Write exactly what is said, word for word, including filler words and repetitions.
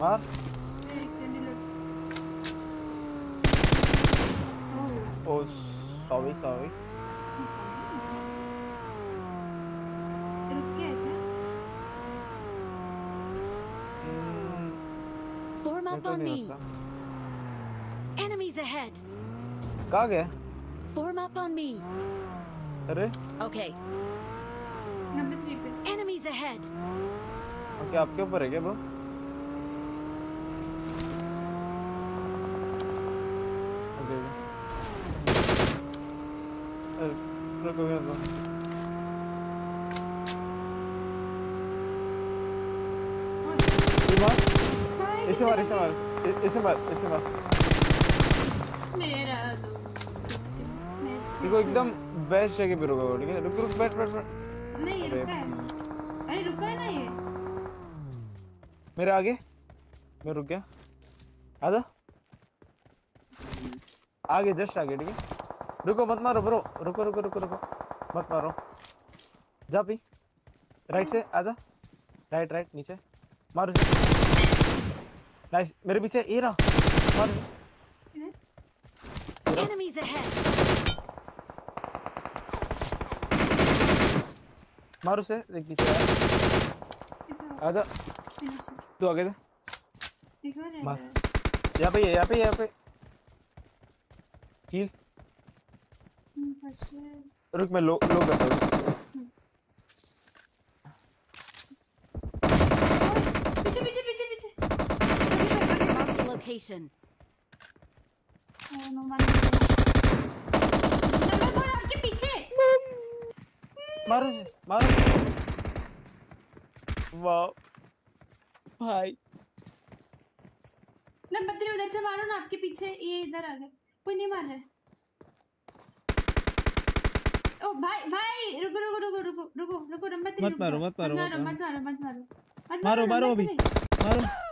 मार। Oh sorry sorry. रुक गया क्या? Form up on me. Enemies ahead. कहाँ गया? Form up on me. अरे Okay. नंबर थ्री पे। Enemies ahead. ओके आपके ऊपर है क्या ब्रो? ओके रुको रुको इसे मार इसे मार इसे मार इसे मार। मेरा देखो एकदम बेस्ट जगह पे रुको ठीक है। रुक रुक बैठ बैठ बैठ। नहीं ये रुका है। अरे रुका है ना ये। मेरे आगे मैं रुक गया। आजा आगे जस्ट आगे ठीक है। रुको मत मारो ब्रो। रुको रुको रुको रुको मत मारो। जा पी राइट से आजा। राइट राइट नीचे मारो। नाइस मेरे पीछे ये रहा। मार Enemies ahead. मारो से देख पीछे आजा। तू आगे जा मार। यहाँ पे यहाँ पे यहाँ पे हील। रुक मैं लो लो करता हूँ। पीछे पीछे पीछे पीछे। Mark the location. Number four आपके पीछे। मारो मारो। वाह भाई। नंबर थ्री उधर से मारो ना आपके पीछे। ये इधर आ गए। कोई नहीं मार रहा है। ओ भाई भाई रुको रुको रुको रुको रुको रुको नंबर थ्री मत मारो मत मारो मत मारो मत मारो मत मारो मारो मारो अभी मारो।